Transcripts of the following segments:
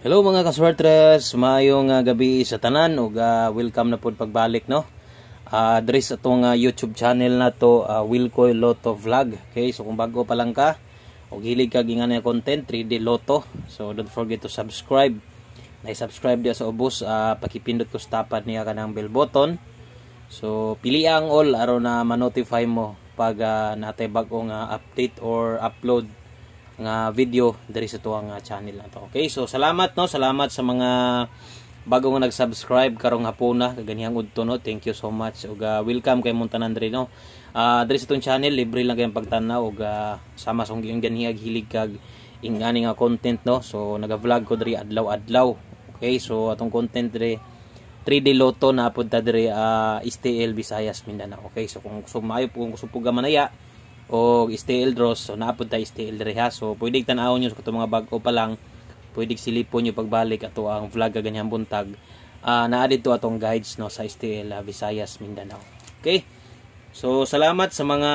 Hello mga kaswertres, maayong gabi sa tanan ug welcome na pud pagbalik no. Diri sa atong YouTube channel na to, Wilcoy Lotto Vlog. Okay, so kung bago pa lang ka ug hilig ka gingan nga content 3D Lotto, so don't forget to subscribe. Na-subscribe dia sa ubos, pakipindot ko sa tapad niya kanang bell button. So pili ang all aron na ma-notify mo pag natay bag-ong update or upload nga video diri sa tuwang channel na to. Okay, so salamat no, salamat sa mga bago nga nag-subscribe karong hapuna kaganihang udto no. Thank you so much ug welcome kay mong tanan diri no. Diri sa tong channel libre lang kayong pagtanaw ug sama sa yung ganihang hilig kag ingani nga content no. So naga-vlog ko diri adlaw-adlaw. Okay, so atong content diri 3D Lotto na pud ta diri STL Visayas Mindanao. Okay, so kung gusto maayo kung gusto puga manaya o STL draws, so naapod tayo STL diri ha. So pwede tan-awon nyo sa so, mga bago pa lang, pwede silipon nyo pagbalik ato ang vlog ganyang buntag. Naa dito atong guides no sa STL Visayas Mindanao. Okay, so salamat sa mga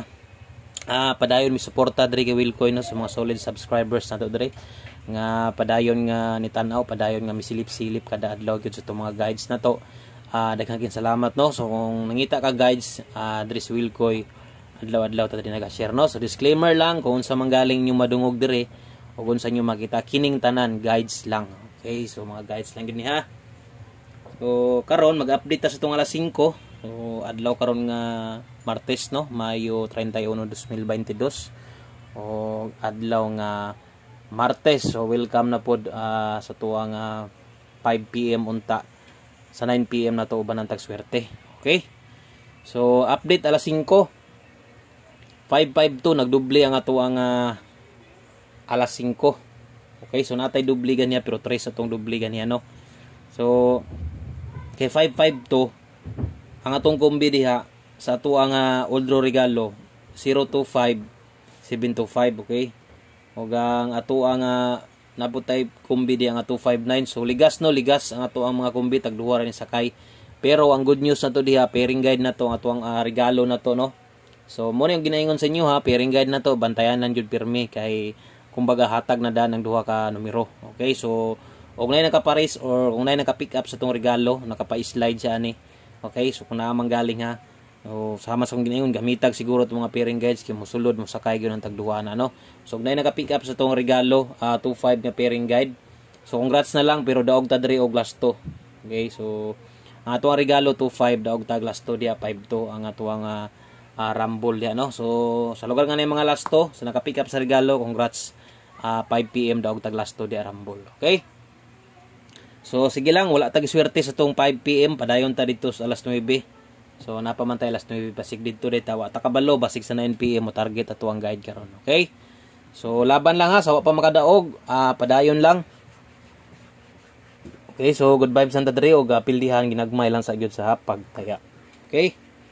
padayon mi suporta diri kay Wilcoy no, sa mga solid subscribers nato diri nga padayon nga ni tan-aw, padayon nga misilip-silip kada adlaw gyud sa itong mga guides nato. Daghang salamat no. So kung nangita ka guides diri sa Wilcoy adlaw-adlaw ta din naga-share no. So disclaimer lang, kung sa manggaling nyo madungog dire o kung sa nyo makita kining tanan guides lang. Okay, so mga guides lang gini ha. So karon mag-update ta sa tong alas 5. So adlaw karon nga Martes no, Mayo 31, 2022. O adlaw nga Martes. So welcome na pod sa tuwang 5 PM unta sa 9 PM na to uban ang tagswerte. Okay, so update alas 5. 552 nagdubli ang ato ang alas 5. Okay, so natay dubli ganiya pero 3 atong dubli ganiya no. So kay 552 ang atong kombi diha sa ato ang old draw regalo 025 725. Okay, ug ang ato ang naputay kombi diha nga 259. So ligas no, ligas ang ato ang mga kombi tagduha ra ni sakay. Pero ang good news na to diha, pairing guide na to ang ato ang regalo na to no. So mo yung ginaingon sa inyo ha, pairing guide na to, bantayan lang jud pirmi kay kumbaga hatag na daan ng duha ka numero. Okay, so kung nay nakapares or kung nay naka-pick up sa tong regalo, nakapa-slide siya ani. Okay, so kung naamang galing ha, so sama sa ginaingon gamitag siguro tong mga pairing guides kay mosulod mo sakay gyud ang tagduha na no. So kung nay naka-pick up sa tong regalo 25 nga pairing guide, so congrats na lang pero daog ta diri og last 2. Okay, so ang ato ang regalo 25, daog tag last 2 dia 52 ang ato ang Rumble ya no. So sa lugar nga na mga last to, so naka-pick up sa regalo, congrats. 5 PM daw tag last to di Rumble. Okay, so sige lang, wala tag swerte sa tong 5 PM, padayon ta dito sa alas 9. So napamantay alas 9 pasig dito dito tawa ta kabalo basig sa 9 PM mo target ato ang guide karon. Okay, so laban lang ha, sawa pa makadaog, padayon lang. Okay, so good vibes ang tadri og pildihan ginagmay lang sa gyud sa pagtaya. Okay,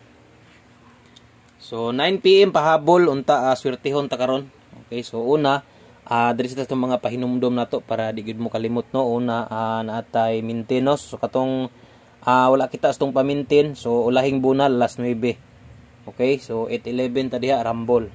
so 9 PM pahabol unta swertehon ta karon. Okay, so una diri sa itong mga pahinumdom nato para di gid mo kalimot no. Una naatay maintenance. So katong wala kita sa itong pamintin, so ulahing bunal alas 9. Okay, so 8:11 ta diha Rumble.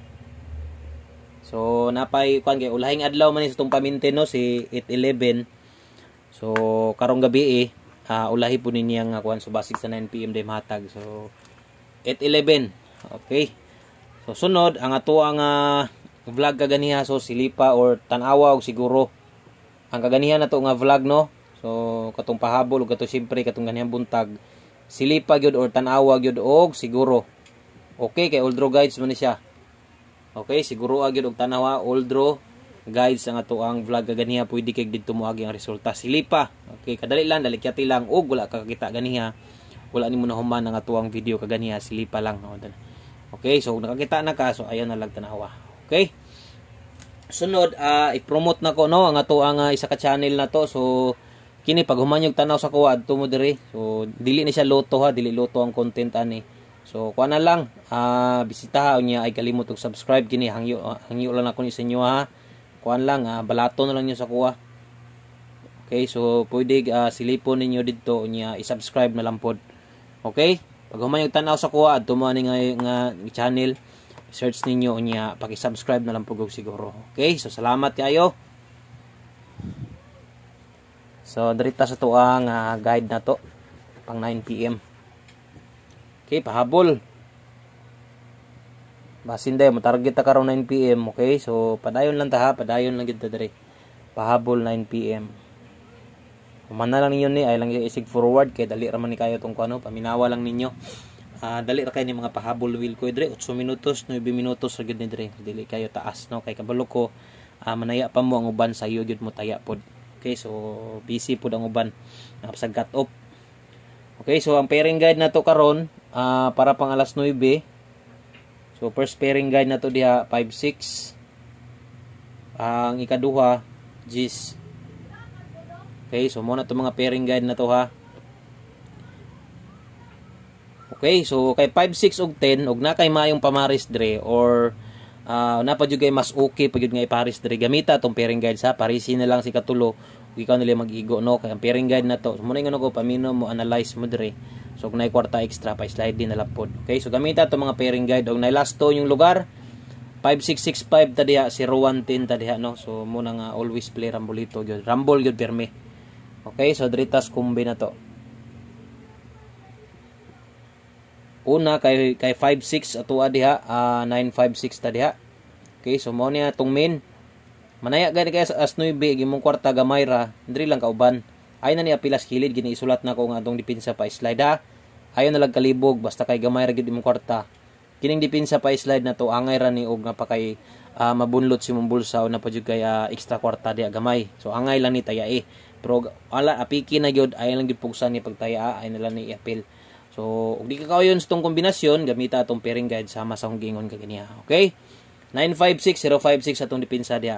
So napay kuan kay ulahing adlaw man sa itong pamintin no, si 8:11. So karong gabi ulahi po niya nga kuan, so basig sa 9 PM day matag. So 8:11. Okay, so sunod ang ato ang vlog kaganiha, so silipa or tanawa og siguro ang kaganihan nato nga vlog no. So katong pahabol ug kato siyempre katong ganihang buntag silipa gyud or tanawa gyud og siguro. Okay, kay old draw guides man ni siya. Okay, siguro gyud og tanawa old draw guides ang ato ang vlog kaganiha, pwede kay didto moagi ang resulta silipa. Okay, kadali lang, dalikyati lang og wala ka kakita ganiha, wala nimo nahuman ang ato ang video kaganiha, silipa lang no. Okay, so nakakita na ka, so ayon na lang tanawa. Okay, sunod i-promote na ko no ang ato ang isa ka channel na to. So kini pag humanyog tanaw sa kuwa adto mo diri, so dili ni siya loto ha, dili loto ang content ani. So kuha na lang bisita niya ay kalimot og subscribe kini, hangyo lang ako ni sa inyo ha. Kuan lang balato na lang niyo sa kuha. Okay, so pwede silipon ninyo didto niya i-subscribe na lang pod. Okay, pag humanyog tanaw sa kuha adto mo ani nga channel, search ninyo niya, paki-subscribe na lang po siguro. Okay, so salamat kayo. So dirita sa tuang guide na to pang 9 PM. Okay, pahabol. Basin day mo target ta karon 9 PM, okay? So padayon lang ta ha, padayon lang gid ta dire. Pahabol 9 PM. Humana lang ninyo ni ay lang isig forward kay dali ra man ni kayo tong kuno, paminawa lang ninyo. Dali ra kay ni mga pahabol will ko dire 8 minutos, 9 minutos ra gid ni dire. Dili kayo taas no kay kabalo ko manaya pa mo ang uban sa iyo gid mo taya pod. Okay, so busy pod ang uban. Sa cut off. Okay, so ang pairing guide na to karon para pang alas 9. So first pairing guide na to diha 5-6. Ang ikaduha G's. Okay, so muna to mga pairing guide na to ha. Okay, so kay 5-6 ug 10 ug na kay maayong pamaris dire or na pa jud kay mas okay pa jud nga iparis dire gamita tong pairing guide sa parisi na lang si katulo ikaw nila mag-igo no kay ang pairing guide na to so muna nga ko pamino mo analyze mo dire so kung nay kwarta extra pa slide din na lapod. Okay, so gamita to mga pairing guide og nay last to yung lugar 5665 ta diha 0110 ta diha no so muna nga always play rambolito gyud rambol gyud permi. Okay, so dritas kumbi na to. Una kay 5-6 ato diha 9-5-6 ta diha. Okay, so mo niya tong main. Manaya gani kay as 9 gimong kwarta gamay ra, diri lang kauban. Ay na ni apilas kilid gini isulat na ko nga atong depensa pa slide ha. Ayo na lang kalibog basta kay gamay ra gid imong kwarta. Kining depensa pa slide na to angay ra ni og nga pa kay mabunlot si mong bulsa o na pa jud kay extra kwarta diha gamay. So angay lang ni taya Pero ala apiki na gyud ay lang gyud pugsan ni pagtaya ay na lang ni apil. So, ug di ka kayon sa itong kombinasyon, gamita itong pairing guide sama sa akong gingon kaginiya. Okay? 956, 056 atong depensa diha.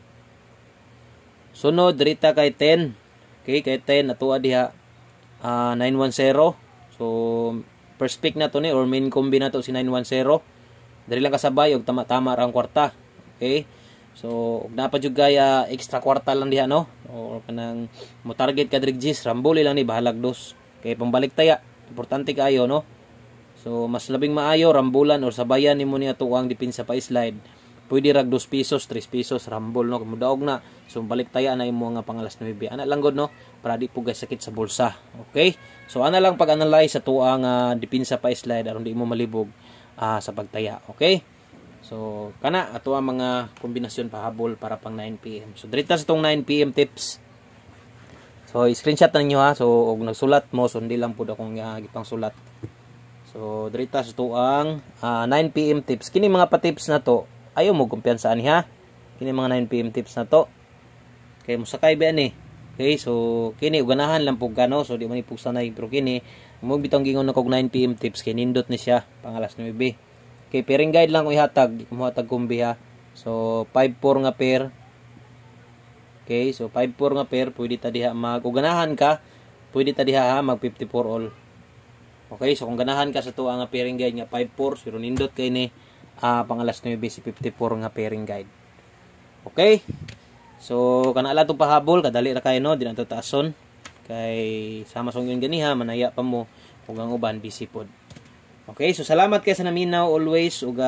Sunod, dirita kay 10. Okay, kay 10, atua diha 910. So, first pick na to ni, or main combi na to si 910. Dari lang kasabay, og tama-tama ra ang kwarta. Okay? So, ug napa jud gaya extra kwarta lang diha, no? Or kanang mo target ka drigjis, ramboli lang ni, bahalag dos. Okay, pambalik taya. Importante kayo no. So mas labing maayo rambulan or sabayan nimo niya tuwang depensa pa slide. Pwede rag 2 pesos, 3 pesos rambol no. Mudaog na. So balik taya na imo nga pangalas 9. Ana lang gud no para di po sakit sa bulsa. Okay? So ana lang pag-analyze sa tuang depensa pa slide aron di mo malibog sa pagtaya. Okay? So kana ato ang mga kombinasyon pahabol para pang 9 PM. So dirita sa tong 9 PM tips. So, screenshot na ninyo ha. So, og nagsulat mo, so hindi lang po akong gipang sulat. So, dirita sa tuang 9 PM tips. Kini mga pa-tips na to, ayaw mo kumpiyansaan ha. Kini mga 9 PM tips na to. Okay, musakay ba ni? Okay, so, kini uganahan lang po gano. So, di man ipugsanay. Pero kini, mo bitong gingon na kog 9 PM tips. Kaya nindot ni siya, pangalas 9. Okay, pairing guide lang ko ihatag. Di ko muhatag kumbi ha. So, 5-4 nga pair. Okay, so 5-4 nga pair, pwede ta diha mag-uganahan ka, pwede ta diha mag 54 all. Okay, so kung ganahan ka sa tuwa nga pairing guide nga 5-4, pero nindot kay ni pangalas 9 si 54 nga pairing guide. Okay? So kana ala to pahabol, kadali ra kay no, di na to taason. Kay sama song yun ganiha, manaya pa mo ug ang uban busy pod. Okay, so salamat kay sa naminaw always ug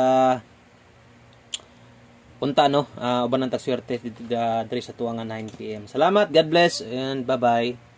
punta no uban ang tagswerte dito sa tuwa nga 9 PM. Salamat, God bless and bye-bye.